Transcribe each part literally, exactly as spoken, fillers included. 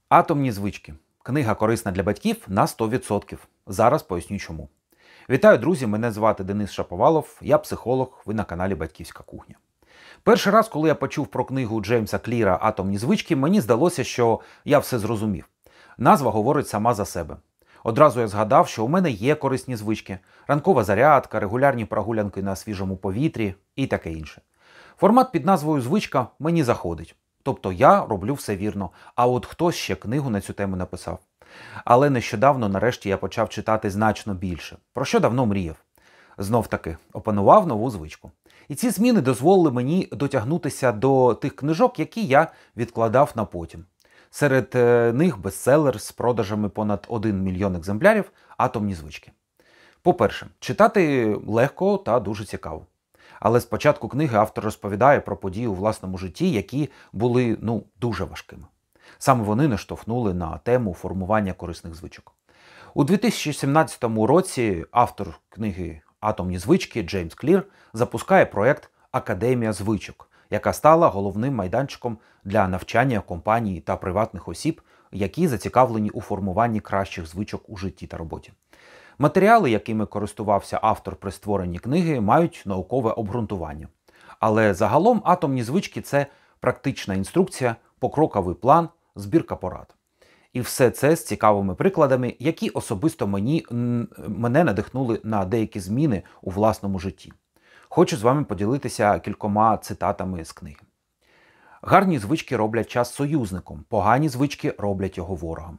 Атомні звички. Книга корисна для батьків на сто відсотків. Зараз поясню чому. Вітаю, друзі! Мене звати Денис Шаповалов, я психолог, ви на каналі Батьківська кухня. Перший раз, коли я почув про книгу Джеймса Кліра «Атомні звички», мені здалося, що я все зрозумів. Назва говорить сама за себе. Одразу я згадав, що у мене є корисні звички, ранкова зарядка, регулярні прогулянки на свіжому повітрі і таке інше. Формат під назвою «Звичка» мені заходить. Тобто я роблю все вірно, а от хтось ще книгу на цю тему написав. Але нещодавно, нарешті, я почав читати значно більше, про що давно мріяв. Знов-таки, опанував нову звичку. І ці зміни дозволили мені дотягнутися до тих книжок, які я відкладав на потім. Серед них бестселер з продажами понад один мільйон екземплярів «Атомні звички». По-перше, читати легко та дуже цікаво. Але з початку книги автор розповідає про події у власному житті, які були, ну, дуже важкими. Саме вони наштовхнули на тему формування корисних звичок. У дві тисячі сімнадцятому році автор книги «Атомні звички» Джеймс Клір запускає проєкт «Академія звичок», яка стала головним майданчиком для навчання компаній та приватних осіб, які зацікавлені у формуванні кращих звичок у житті та роботі. Матеріали, якими користувався автор при створенні книги, мають наукове обґрунтування. Але загалом атомні звички – це практична інструкція, покроковий план, збірка порад. І все це з цікавими прикладами, які особисто мені, мене надихнули на деякі зміни у власному житті. Хочу з вами поділитися кількома цитатами з книги. Гарні звички роблять час союзником, погані звички роблять його ворогом.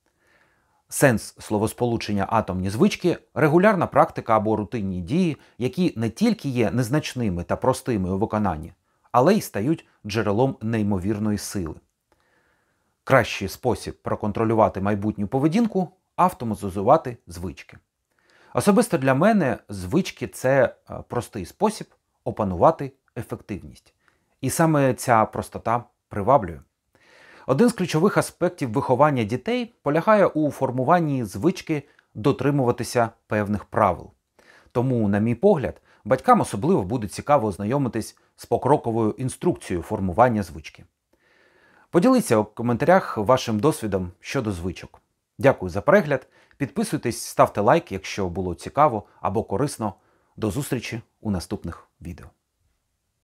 Сенс словосполучення «атомні звички» – регулярна практика або рутинні дії, які не тільки є незначними та простими у виконанні, але й стають джерелом неймовірної сили. Кращий спосіб проконтролювати майбутню поведінку – автоматизувати звички. Особисто для мене звички – це простий спосіб опанувати ефективність. І саме ця простота приваблює. Один з ключових аспектів виховання дітей полягає у формуванні звички дотримуватися певних правил. Тому, на мій погляд, батькам особливо буде цікаво ознайомитись з покроковою інструкцією формування звички. Поділіться у коментарях вашим досвідом щодо звичок. Дякую за перегляд, підписуйтесь, ставте лайк, якщо було цікаво або корисно. До зустрічі у наступних відео.